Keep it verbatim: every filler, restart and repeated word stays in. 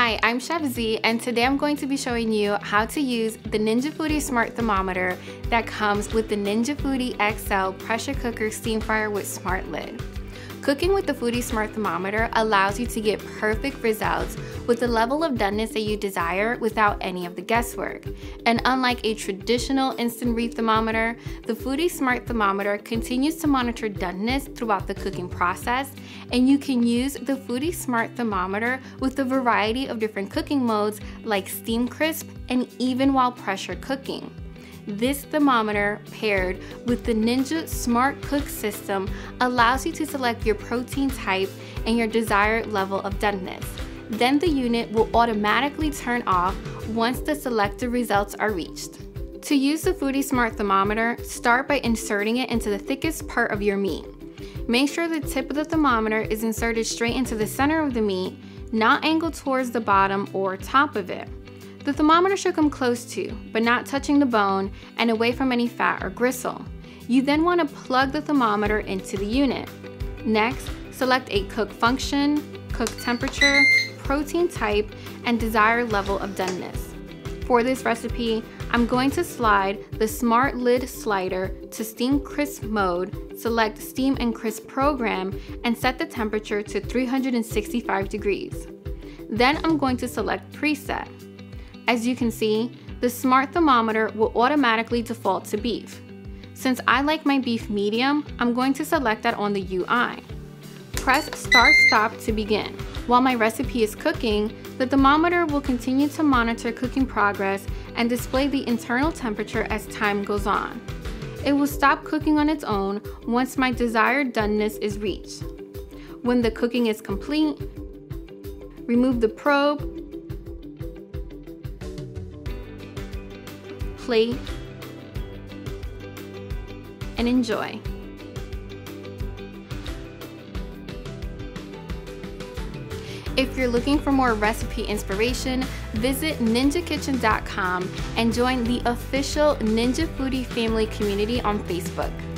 Hi, I'm Chef Z, and today I'm going to be showing you how to use the Ninja Foodi Smart Thermometer that comes with the Ninja Foodi X L Pressure Cooker Steam Fryer with Smart Lid. Cooking with the Foodi Smart Thermometer allows you to get perfect results with the level of doneness that you desire without any of the guesswork. And unlike a traditional instant read thermometer, the Foodi Smart Thermometer continues to monitor doneness throughout the cooking process, and you can use the Foodi Smart Thermometer with a variety of different cooking modes like steam crisp and even while pressure cooking. This thermometer, paired with the Ninja Smart Cook system, allows you to select your protein type and your desired level of doneness. Then the unit will automatically turn off once the selected results are reached. To use the Foodi Smart Thermometer, start by inserting it into the thickest part of your meat. Make sure the tip of the thermometer is inserted straight into the center of the meat, not angled towards the bottom or top of it. The thermometer should come close to, but not touching the bone and away from any fat or gristle. You then want to plug the thermometer into the unit. Next, select a cook function, cook temperature, protein type, and desired level of doneness. For this recipe, I'm going to slide the Smart Lid slider to Steam Crisp mode, select Steam and Crisp program, and set the temperature to three hundred sixty-five degrees. Then I'm going to select Preset. As you can see, the Smart Thermometer will automatically default to beef. Since I like my beef medium, I'm going to select that on the U I. Press Start Stop to begin. While my recipe is cooking, the thermometer will continue to monitor cooking progress and display the internal temperature as time goes on. It will stop cooking on its own once my desired doneness is reached. When the cooking is complete, remove the probe, plate, and enjoy. If you're looking for more recipe inspiration, visit ninja kitchen dot com and join the official Ninja Foodi family community on Facebook.